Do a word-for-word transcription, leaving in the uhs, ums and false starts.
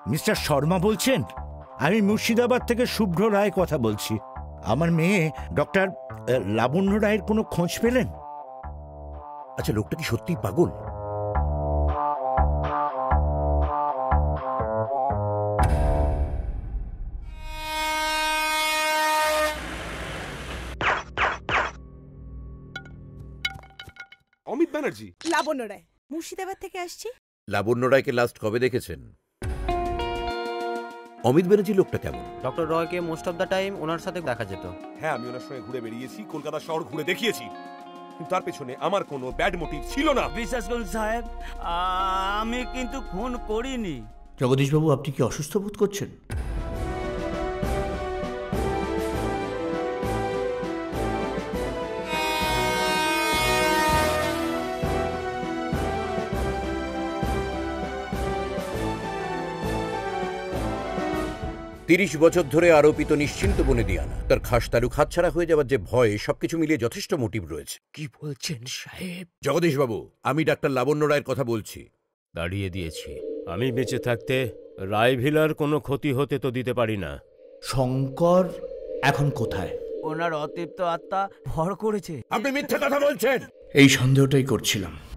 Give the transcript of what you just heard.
Mister Sharma বলছেন? আমি মুর্শিদাবাদ থেকে শুভ্র রায় কথা বলছি। আমার মেয়ে ডক্টর লাবণ্য রায়ের কোনো খোঁজ পেলেন? আচ্ছা, লোকটা কি সত্যি পাগল? অমিত ব্যানার্জি। লাবণ্য রায়, মুর্শিদাবাদ থেকে আসছি। লাবণ্য রায়কে লাস্ট কবে দেখেছেন? অমিত ব্যানার্জি লোকটা কেমন? ডক্টর রয়কে মোস্ট অফ দ্য টাইম ওনার সাথে দেখা যেত। হ্যাঁ, আমি ওনার সঙ্গে ঘুরে বেরিয়েছি, কলকাতা শহর ঘুরে দেখিয়েছি, কিন্তু তার পেছনে আমার কোনো ব্যাড মোটিভ ছিল না। বিশ্বাস করুন সাহেব, আমি কিন্তু খুন করিনি। জগদীশবাবু, আপনি কি অসুস্থ বোধ করছেন? তিরিশ বছর ধরে আরোপিত নিশ্চিন্ত বনে দিয়ানা, তার খাস তালুক হাতছাড়া হয়ে যাওয়ার যে ভয়, সবকিছু মিলিয়ে যথেষ্ট মোটিভ রয়েছে। কি বলছেন সাহেব? জগদীশবাবু, আমি ডাক্তার লাবণ্য রায়ের কথা বলছি। দাঁড়িয়ে দিয়েছি। আমি বেঁচে থাকতে রায়ভিলার কোনো ক্ষতি হতে তো দিতে পারি না। শঙ্কর এখন কোথায়? ওনার অতৃপ্ত আত্মা ভর করেছে। আপনি মিথ্যা কথা বলছেন। এই সন্দেহটাই করছিলাম।